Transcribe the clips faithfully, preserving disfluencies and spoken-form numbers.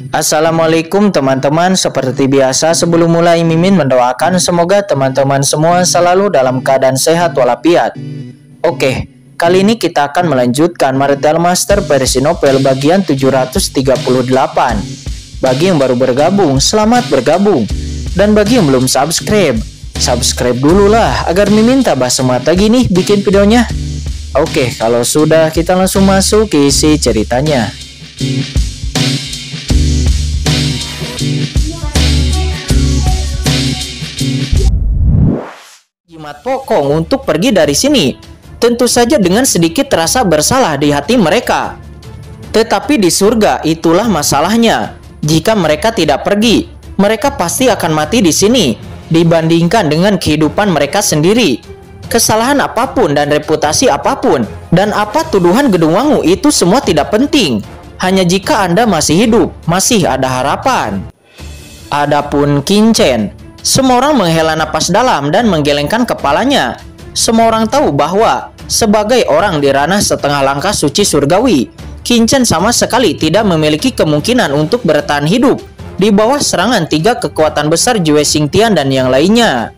Assalamualaikum teman-teman, seperti biasa sebelum mulai Mimin mendoakan semoga teman-teman semua selalu dalam keadaan sehat walafiat. Oke, kali ini kita akan melanjutkan Martial Master versi novel bagian tujuh ratus tiga puluh delapan. Bagi yang baru bergabung, selamat bergabung. Dan bagi yang belum subscribe, subscribe dulu lah agar Mimin tambah semangat lagi nih bikin videonya. Oke, kalau sudah kita langsung masuk ke isi ceritanya. Jimat Pokong untuk pergi dari sini, tentu saja dengan sedikit rasa bersalah di hati mereka. Tetapi di surga itulah masalahnya. Jika mereka tidak pergi, mereka pasti akan mati di sini dibandingkan dengan kehidupan mereka sendiri. Kesalahan apapun dan reputasi apapun dan apa tuduhan Gedung Wangu itu semua tidak penting. Hanya jika Anda masih hidup, masih ada harapan. Adapun Kincen, semua orang menghela napas dalam dan menggelengkan kepalanya. Semua orang tahu bahwa sebagai orang di ranah setengah langkah suci surgawi, Kincen sama sekali tidak memiliki kemungkinan untuk bertahan hidup di bawah serangan tiga kekuatan besar Jue Xingtian dan yang lainnya.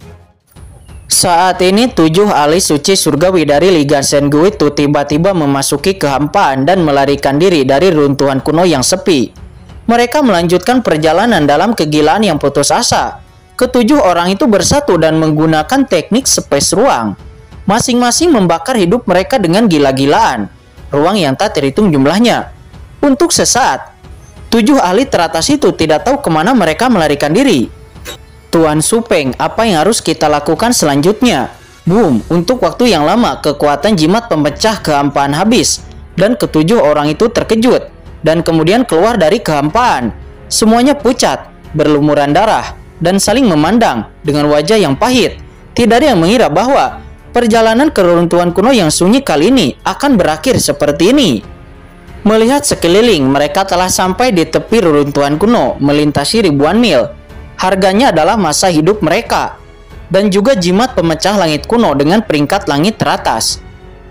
Saat ini tujuh ahli suci surgawi dari Liga Sengu itu tiba-tiba memasuki kehampaan dan melarikan diri dari runtuhan kuno yang sepi. Mereka melanjutkan perjalanan dalam kegilaan yang putus asa. Ketujuh orang itu bersatu dan menggunakan teknik space ruang. Masing-masing membakar hidup mereka dengan gila-gilaan. Ruang yang tak terhitung jumlahnya. Untuk sesaat, tujuh ahli teratas itu tidak tahu kemana mereka melarikan diri. Tuan Supeng, apa yang harus kita lakukan selanjutnya? Boom, untuk waktu yang lama kekuatan jimat pemecah kehampaan habis. Dan ketujuh orang itu terkejut. Dan kemudian keluar dari kehampaan. Semuanya pucat, berlumuran darah, dan saling memandang dengan wajah yang pahit. Tidak ada yang mengira bahwa perjalanan ke reruntuhan kuno yang sunyi kali ini akan berakhir seperti ini. Melihat sekeliling, mereka telah sampai di tepi reruntuhan kuno, melintasi ribuan mil. Harganya adalah masa hidup mereka, dan juga jimat pemecah langit kuno dengan peringkat langit teratas.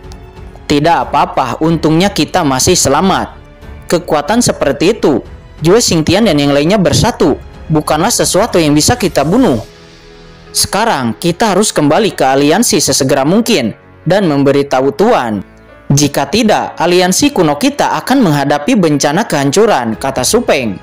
Tidak apa-apa, untungnya kita masih selamat. Kekuatan seperti itu, Jue Xingtian dan yang lainnya bersatu, bukanlah sesuatu yang bisa kita bunuh. Sekarang kita harus kembali ke aliansi sesegera mungkin dan memberitahu Tuan. Jika tidak, aliansi kuno kita akan menghadapi bencana kehancuran, kata Supeng.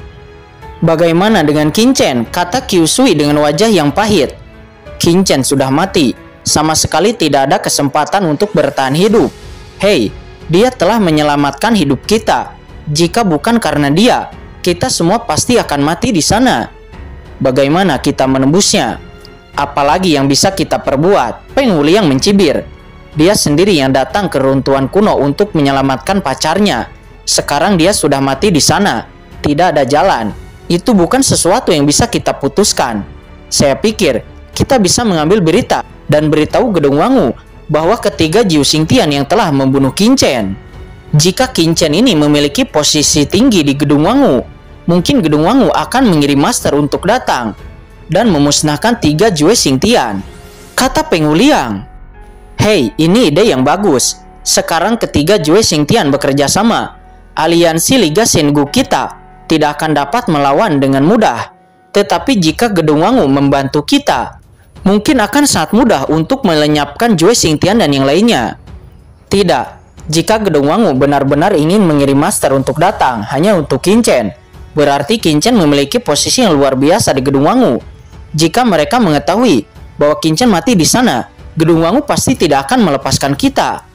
Bagaimana dengan Kincen? Kata Kyusui dengan wajah yang pahit. Kincen sudah mati. Sama sekali tidak ada kesempatan untuk bertahan hidup. Hei, dia telah menyelamatkan hidup kita. Jika bukan karena dia, kita semua pasti akan mati di sana. Bagaimana kita menembusnya? Apalagi yang bisa kita perbuat? Peng Wuliang mencibir. Dia sendiri yang datang ke runtuhan kuno untuk menyelamatkan pacarnya. Sekarang dia sudah mati di sana. Tidak ada jalan. Itu bukan sesuatu yang bisa kita putuskan. Saya pikir kita bisa mengambil berita dan beritahu Gedung Wangu bahwa ketiga Jue Xingtian yang telah membunuh Kincen. Jika Kincen ini memiliki posisi tinggi di Gedung Wangu, mungkin Gedung Wangu akan mengirim master untuk datang dan memusnahkan tiga Jue Xingtian, kata Peng Wuliang. Hei, ini ide yang bagus. Sekarang ketiga Jue Xingtian bekerja sama. Aliansi Liga Sengu kita tidak akan dapat melawan dengan mudah. Tetapi jika Gedung Wangu membantu kita, mungkin akan sangat mudah untuk melenyapkan Jue Xingtian dan yang lainnya. Tidak, jika Gedung Wangu benar-benar ingin mengirim master untuk datang hanya untuk Kincen, berarti Kincen memiliki posisi yang luar biasa di Gedung Wangu. Jika mereka mengetahui bahwa Kincen mati di sana, Gedung Wangu pasti tidak akan melepaskan kita.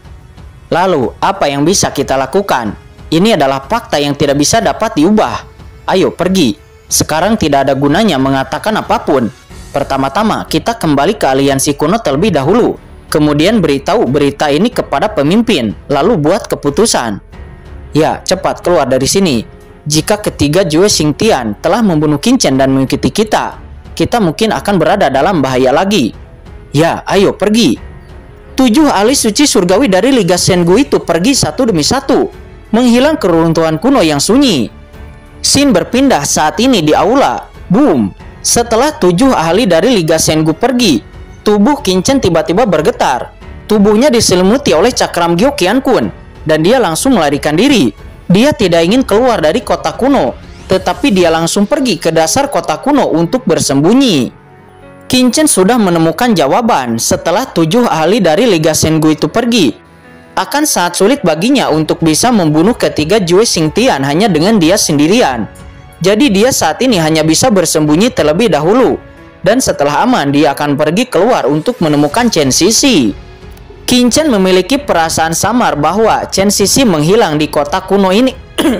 Lalu, apa yang bisa kita lakukan? Ini adalah fakta yang tidak bisa dapat diubah. Ayo pergi. Sekarang tidak ada gunanya mengatakan apapun. Pertama-tama, kita kembali ke aliansi kuno terlebih dahulu. Kemudian beritahu berita ini kepada pemimpin, lalu buat keputusan. Ya, cepat keluar dari sini. Jika ketiga Jue Xingtian telah membunuh Kincen dan mengikuti kita, kita mungkin akan berada dalam bahaya lagi. Ya, ayo pergi. Tujuh ahli suci surgawi dari Liga Sengu itu pergi satu demi satu, menghilang ke reruntuhan kuno yang sunyi. Scene berpindah saat ini di aula. Boom. Setelah tujuh ahli dari Liga Sengu pergi, tubuh Kincen tiba-tiba bergetar. Tubuhnya diselimuti oleh cakram Gyo Qian Kun, dan dia langsung melarikan diri. Dia tidak ingin keluar dari kota kuno. tetapi dia langsung pergi ke dasar kota kuno untuk bersembunyi. Qin Chen sudah menemukan jawaban setelah tujuh ahli dari Liga Sengu itu pergi. Akan sangat sulit baginya untuk bisa membunuh ketiga Jue Xingtian hanya dengan dia sendirian. Jadi dia saat ini hanya bisa bersembunyi terlebih dahulu. Dan setelah aman, dia akan pergi keluar untuk menemukan Chen Sisi. Qin Chen memiliki perasaan samar bahwa Chen Sisi menghilang di kota kuno ini.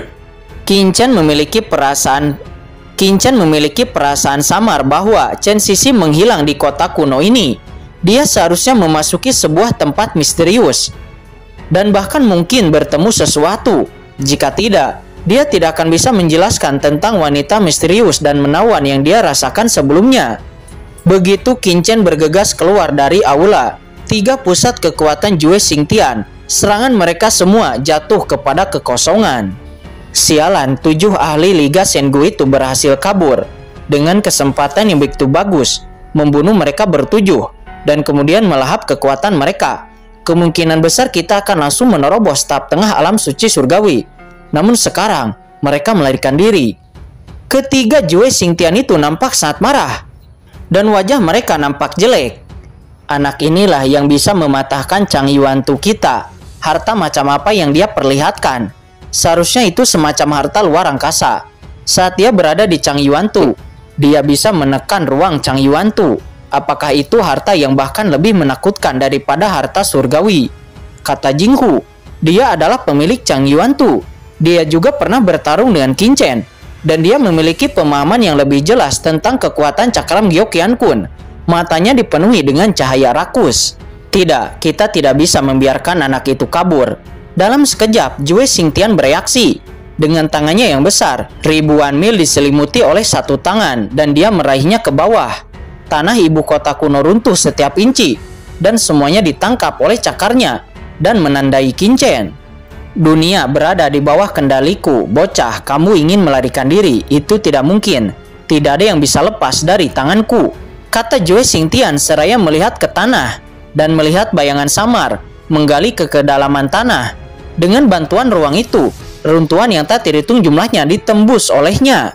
Qin Chen memiliki perasaan Qin Chen memiliki perasaan samar bahwa Chen Sisi menghilang di kota kuno ini. Dia seharusnya memasuki sebuah tempat misterius dan bahkan mungkin bertemu sesuatu. Jika tidak, dia tidak akan bisa menjelaskan tentang wanita misterius dan menawan yang dia rasakan sebelumnya. Begitu Qin Chen bergegas keluar dari aula, tiga pusat kekuatan Jue Xingtian, serangan mereka semua jatuh kepada kekosongan. Sialan, tujuh ahli Liga Sengu itu berhasil kabur dengan kesempatan yang begitu bagus, membunuh mereka bertujuh dan kemudian melahap kekuatan mereka. Kemungkinan besar kita akan langsung menerobos tahap tengah alam suci surgawi. Namun sekarang mereka melarikan diri. Ketiga Jue Xingtian itu nampak sangat marah dan wajah mereka nampak jelek. Anak inilah yang bisa mematahkan Chang Yuantu kita. Harta macam apa yang dia perlihatkan? Seharusnya itu semacam harta luar angkasa. Saat dia berada di Chang Yuantu, dia bisa menekan ruang Chang Yuantu. Apakah itu harta yang bahkan lebih menakutkan daripada harta surgawi? Kata Jinghu, dia adalah pemilik Chang Yuantu. Dia juga pernah bertarung dengan Qin Chen, dan dia memiliki pemahaman yang lebih jelas tentang kekuatan cakram Gyokian Kun. Matanya dipenuhi dengan cahaya rakus. Tidak, kita tidak bisa membiarkan anak itu kabur. Dalam sekejap, Jue Xingtian bereaksi. Dengan tangannya yang besar, ribuan mil diselimuti oleh satu tangan, dan dia meraihnya ke bawah. Tanah ibu kota kuno runtuh setiap inci, dan semuanya ditangkap oleh cakarnya, dan menandai Qin Chen. Dunia berada di bawah kendaliku. Bocah, kamu ingin melarikan diri? Itu tidak mungkin. Tidak ada yang bisa lepas dari tanganku, kata Jue Xingtian seraya melihat ke tanah, dan melihat bayangan samar, menggali ke kedalaman tanah. Dengan bantuan ruang itu, runtuhan yang tak terhitung jumlahnya ditembus olehnya.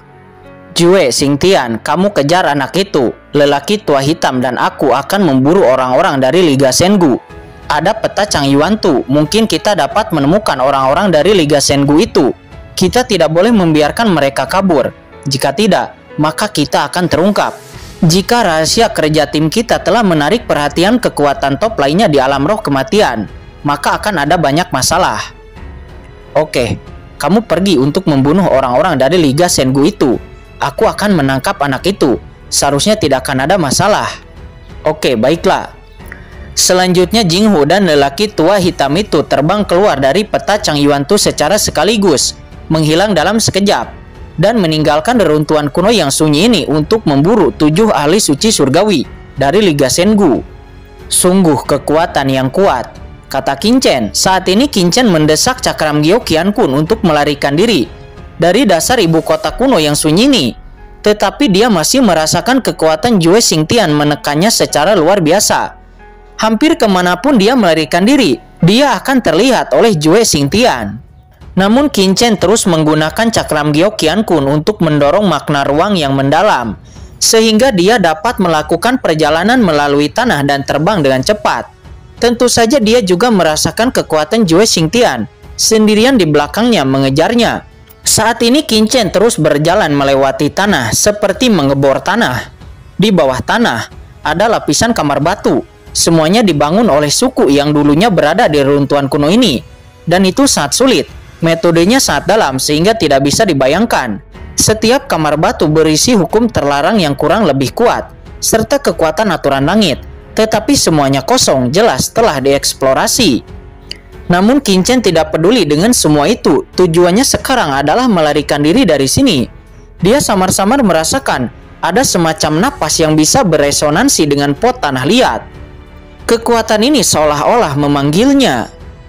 Jue Xingtian, kamu kejar anak itu. Lelaki tua hitam dan aku akan memburu orang-orang dari Liga Sengu. Ada peta Chang Yuantu. Mungkin kita dapat menemukan orang-orang dari Liga Sengu itu. Kita tidak boleh membiarkan mereka kabur. Jika tidak, maka kita akan terungkap. Jika rahasia kerja tim kita telah menarik perhatian kekuatan top lainnya di alam roh kematian, maka akan ada banyak masalah. Oke, kamu pergi untuk membunuh orang-orang dari Liga Sengu itu. Aku akan menangkap anak itu. Seharusnya tidak akan ada masalah. Oke, baiklah. Selanjutnya Jinghu dan lelaki tua hitam itu terbang keluar dari peta Chang Yuantu secara sekaligus, menghilang dalam sekejap, dan meninggalkan reruntuhan kuno yang sunyi ini untuk memburu tujuh ahli suci surgawi dari Liga Sengu. Sungguh kekuatan yang kuat, kata Qin Chen. Saat ini Qin Chen mendesak cakram Gyokian Kun untuk melarikan diri dari dasar ibu kota kuno yang sunyi ini. Tetapi dia masih merasakan kekuatan Jue Xingtian menekannya secara luar biasa. Hampir kemanapun dia melarikan diri, dia akan terlihat oleh Jue Xingtian. Namun Qin Chen terus menggunakan cakram Gyokian Kun untuk mendorong makna ruang yang mendalam, sehingga dia dapat melakukan perjalanan melalui tanah dan terbang dengan cepat. Tentu saja dia juga merasakan kekuatan Jue Xingtian sendirian di belakangnya mengejarnya. Saat ini Qin Chen terus berjalan melewati tanah seperti mengebor tanah. Di bawah tanah ada lapisan kamar batu. Semuanya dibangun oleh suku yang dulunya berada di reruntuhan kuno ini, dan itu sangat sulit. Metodenya sangat dalam sehingga tidak bisa dibayangkan. Setiap kamar batu berisi hukum terlarang yang kurang lebih kuat, serta kekuatan aturan langit. Tetapi semuanya kosong, jelas telah dieksplorasi. Namun Qin Chen tidak peduli dengan semua itu. Tujuannya sekarang adalah melarikan diri dari sini. Dia samar-samar merasakan ada semacam napas yang bisa beresonansi dengan pot tanah liat. Kekuatan ini seolah-olah memanggilnya.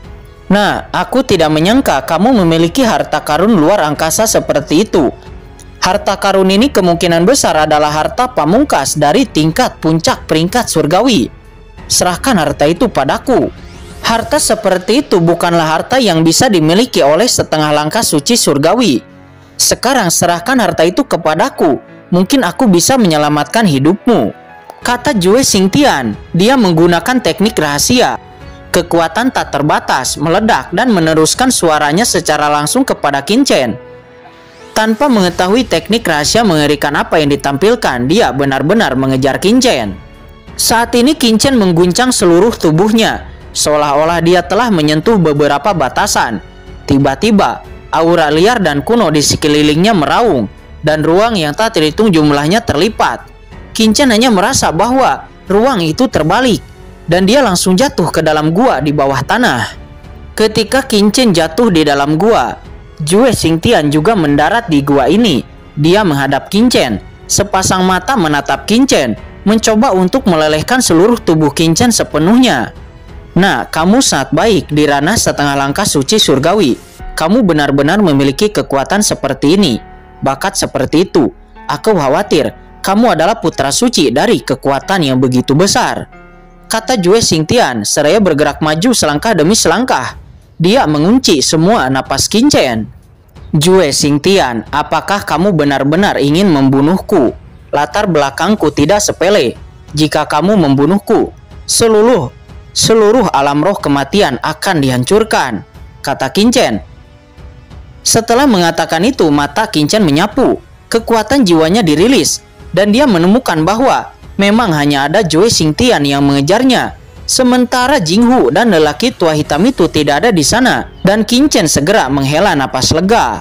Nah, aku tidak menyangka kamu memiliki harta karun luar angkasa seperti itu. Harta karun ini kemungkinan besar adalah harta pamungkas dari tingkat puncak peringkat surgawi. Serahkan harta itu padaku. Harta seperti itu bukanlah harta yang bisa dimiliki oleh setengah langkah suci surgawi. Sekarang serahkan harta itu kepadaku. Mungkin aku bisa menyelamatkan hidupmu," kata Jue Xingtian. Dia menggunakan teknik rahasia. Kekuatan tak terbatas meledak dan meneruskan suaranya secara langsung kepada Qin Chen. Tanpa mengetahui teknik rahasia mengerikan apa yang ditampilkan, dia benar-benar mengejar Qin Chen. Saat ini Qin Chen mengguncang seluruh tubuhnya, seolah-olah dia telah menyentuh beberapa batasan. Tiba-tiba, aura liar dan kuno di sekelilingnya meraung, dan ruang yang tak terhitung jumlahnya terlipat. Qin Chen hanya merasa bahwa ruang itu terbalik, dan dia langsung jatuh ke dalam gua di bawah tanah. Ketika Qin Chen jatuh di dalam gua, Jue Xingtian juga mendarat di gua ini. Dia menghadap Qin Chen, sepasang mata menatap Qin Chen, mencoba untuk melelehkan seluruh tubuh Qin Chen sepenuhnya. "Nah, kamu sangat baik di ranah setengah langkah suci surgawi. Kamu benar-benar memiliki kekuatan seperti ini, bakat seperti itu. Aku khawatir kamu adalah putra suci dari kekuatan yang begitu besar," kata Jue Xingtian seraya bergerak maju selangkah demi selangkah. Dia mengunci semua napas Qin Chen. "Jue Xingtian, apakah kamu benar-benar ingin membunuhku? Latar belakangku tidak sepele. Jika kamu membunuhku, seluruh seluruh alam roh kematian akan dihancurkan," kata Qin Chen. Setelah mengatakan itu, mata Qin Chen menyapu. Kekuatan jiwanya dirilis, dan dia menemukan bahwa memang hanya ada Jue Xingtian yang mengejarnya. Sementara Jinghu dan lelaki tua hitam itu tidak ada di sana, dan Qin Chen segera menghela napas lega.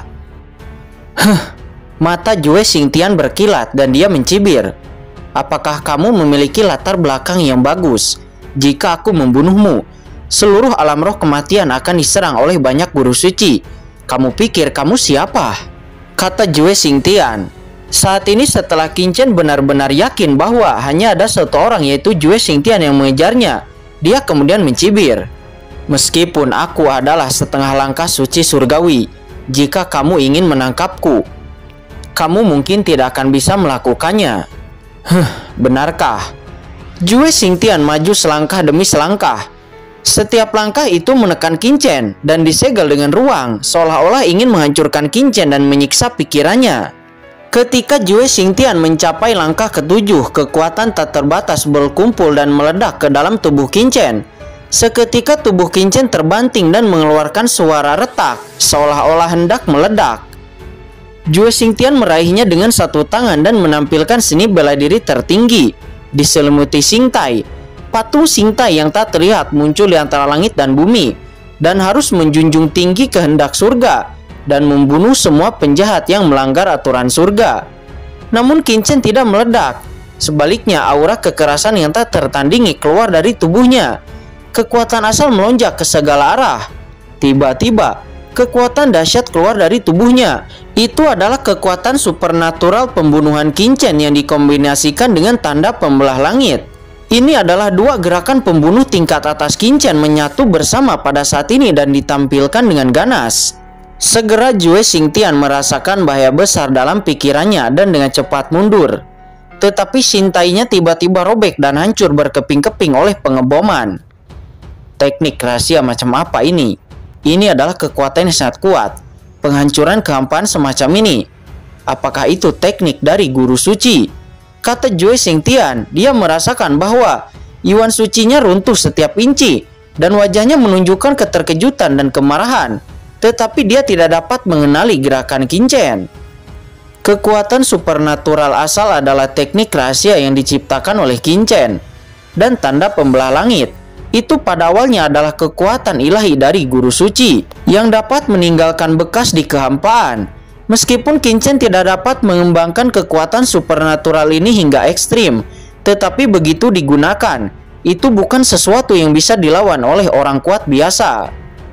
Huh, mata Jue Xingtian berkilat dan dia mencibir. "Apakah kamu memiliki latar belakang yang bagus? Jika aku membunuhmu, seluruh alam roh kematian akan diserang oleh banyak guru suci. Kamu pikir kamu siapa?" kata Jue Xingtian. Saat ini setelah Qin Chen benar-benar yakin bahwa hanya ada satu orang, yaitu Jue Xingtian, yang mengejarnya, dia kemudian mencibir. "Meskipun aku adalah setengah langkah suci surgawi, jika kamu ingin menangkapku, kamu mungkin tidak akan bisa melakukannya." "Huh, benarkah?" Jue Xingtian maju selangkah demi selangkah. Setiap langkah itu menekan Qin Chen dan disegel dengan ruang, seolah-olah ingin menghancurkan Qin Chen dan menyiksa pikirannya. Ketika Jue Xingtian mencapai langkah ketujuh, kekuatan tak terbatas berkumpul dan meledak ke dalam tubuh Qin Chen. Seketika tubuh Qin Chen terbanting dan mengeluarkan suara retak, seolah-olah hendak meledak. Jue Xingtian meraihnya dengan satu tangan dan menampilkan seni bela diri tertinggi. Diselimuti Xingtai, patung Xingtai yang tak terlihat muncul di antara langit dan bumi, dan harus menjunjung tinggi kehendak surga dan membunuh semua penjahat yang melanggar aturan surga. Namun Qin Chen tidak meledak. Sebaliknya, aura kekerasan yang tak tertandingi keluar dari tubuhnya. Kekuatan asal melonjak ke segala arah. Tiba-tiba, kekuatan dahsyat keluar dari tubuhnya. Itu adalah kekuatan supernatural pembunuhan Qin Chen yang dikombinasikan dengan tanda pembelah langit. Ini adalah dua gerakan pembunuh tingkat atas Qin Chen menyatu bersama pada saat ini dan ditampilkan dengan ganas. Segera Jue Xingtian merasakan bahaya besar dalam pikirannya dan dengan cepat mundur. Tetapi Xintainya tiba-tiba robek dan hancur berkeping-keping oleh pengeboman. Teknik rahasia macam apa ini? Ini adalah kekuatan yang sangat kuat. Penghancuran kehampaan semacam ini. Apakah itu teknik dari guru suci? Kata Jue Xingtian. Dia merasakan bahwa Yuan sucinya runtuh setiap inci, dan wajahnya menunjukkan keterkejutan dan kemarahan. Tetapi dia tidak dapat mengenali gerakan Qin Chen. Kekuatan supernatural asal adalah teknik rahasia yang diciptakan oleh Qin Chen. Dan tanda pembelah langit itu pada awalnya adalah kekuatan ilahi dari guru suci yang dapat meninggalkan bekas di kehampaan. Meskipun Qin Chen tidak dapat mengembangkan kekuatan supernatural ini hingga ekstrim, tetapi begitu digunakan, itu bukan sesuatu yang bisa dilawan oleh orang kuat biasa.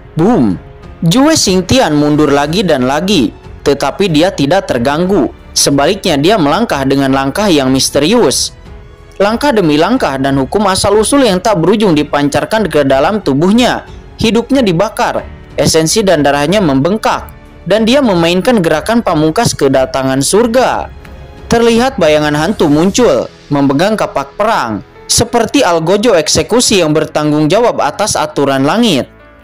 Boom! Jue Xingtian mundur lagi dan lagi, tetapi dia tidak terganggu. Sebaliknya, dia melangkah dengan langkah yang misterius. Langkah demi langkah, dan hukum asal-usul yang tak berujung dipancarkan ke dalam tubuhnya. Hidupnya dibakar, esensi dan darahnya membengkak, dan dia memainkan gerakan pamungkas kedatangan surga. Terlihat bayangan hantu muncul, memegang kapak perang, seperti algojo eksekusi yang bertanggung jawab atas aturan langit.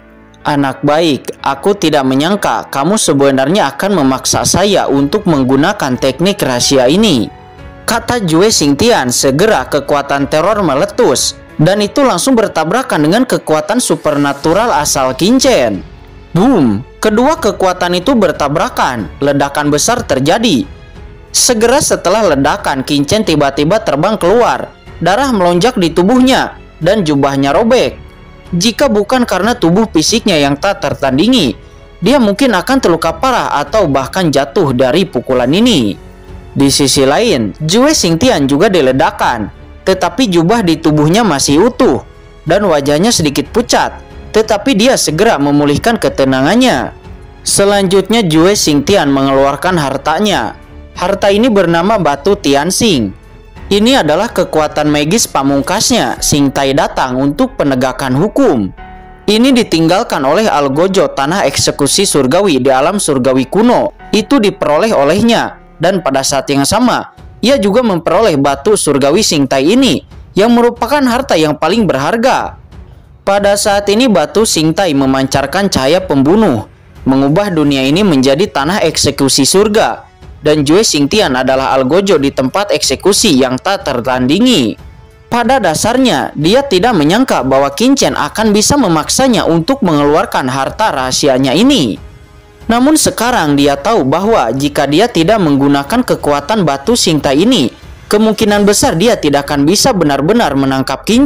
Anak baik, aku tidak menyangka kamu sebenarnya akan memaksa saya untuk menggunakan teknik rahasia ini, kata Jue Xingtian. Segera kekuatan teror meletus, dan itu langsung bertabrakan dengan kekuatan supernatural asal Qin. Boom! Kedua kekuatan itu bertabrakan, ledakan besar terjadi. Segera setelah ledakan, Qin tiba-tiba terbang keluar, darah melonjak di tubuhnya, dan jubahnya robek. Jika bukan karena tubuh fisiknya yang tak tertandingi, dia mungkin akan terluka parah atau bahkan jatuh dari pukulan ini. Di sisi lain, Jue Xingtian juga diledakkan, tetapi jubah di tubuhnya masih utuh dan wajahnya sedikit pucat, tetapi dia segera memulihkan ketenangannya. Selanjutnya Jue Xingtian mengeluarkan hartanya. Harta ini bernama Batu Tianxing. Ini adalah kekuatan magis pamungkasnya Xingtai datang untuk penegakan hukum. Ini ditinggalkan oleh Algojo, tanah eksekusi surgawi di alam surgawi kuno. Itu diperoleh olehnya, dan pada saat yang sama ia juga memperoleh batu surgawi Xingtai ini, yang merupakan harta yang paling berharga. Pada saat ini batu Xingtai memancarkan cahaya pembunuh, mengubah dunia ini menjadi tanah eksekusi surga. Dan Jue Xingtian adalah Algojo di tempat eksekusi yang tak tertandingi. Pada dasarnya, dia tidak menyangka bahwa Qin akan bisa memaksanya untuk mengeluarkan harta rahasianya ini. Namun sekarang dia tahu bahwa jika dia tidak menggunakan kekuatan batu Xingtai ini, kemungkinan besar dia tidak akan bisa benar-benar menangkap Qin.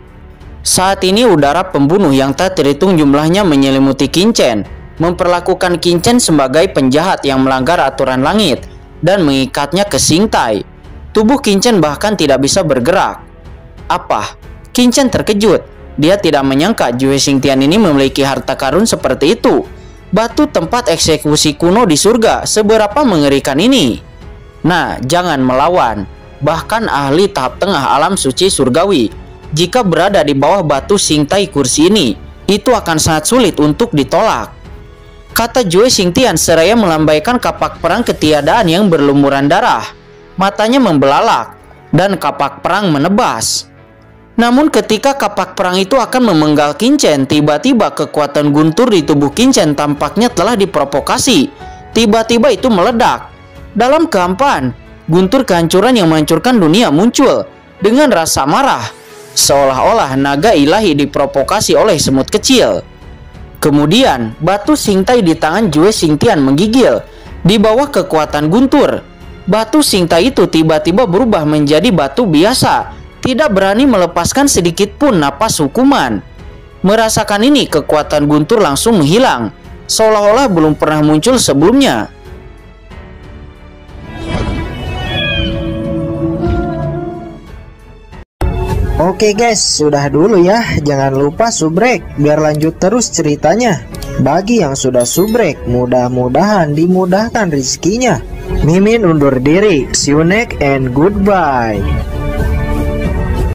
Saat ini udara pembunuh yang tak terhitung jumlahnya menyelimuti Qin, memperlakukan Qin sebagai penjahat yang melanggar aturan langit dan mengikatnya ke Xingtai. Tubuh Qin bahkan tidak bisa bergerak. Apa? Qin terkejut. Dia tidak menyangka Jue Xingtian ini memiliki harta karun seperti itu. Batu tempat eksekusi kuno di surga, seberapa mengerikan ini? Nah, jangan melawan. Bahkan ahli tahap tengah alam suci surgawi, jika berada di bawah batu Xingtai kursi ini, itu akan sangat sulit untuk ditolak, kata Jue Xingtian seraya melambaikan kapak perang ketiadaan yang berlumuran darah. Matanya membelalak dan kapak perang menebas. Namun ketika kapak perang itu akan memenggal Qin, tiba-tiba kekuatan guntur di tubuh Qin tampaknya telah diprovokasi. Tiba-tiba itu meledak. Dalam kehampaan, guntur kehancuran yang menghancurkan dunia muncul dengan rasa marah, seolah-olah naga ilahi diprovokasi oleh semut kecil. Kemudian, batu Xingtai di tangan Jue Xingtian menggigil. Di bawah kekuatan guntur, batu Xingtai itu tiba-tiba berubah menjadi batu biasa, tidak berani melepaskan sedikit pun napas hukuman. Merasakan ini, kekuatan guntur langsung menghilang, seolah-olah belum pernah muncul sebelumnya. Oke guys, sudah dulu ya. Jangan lupa subrek biar lanjut terus ceritanya. Bagi yang sudah subrek, mudah-mudahan dimudahkan rezekinya. Mimin undur diri. See you next and goodbye.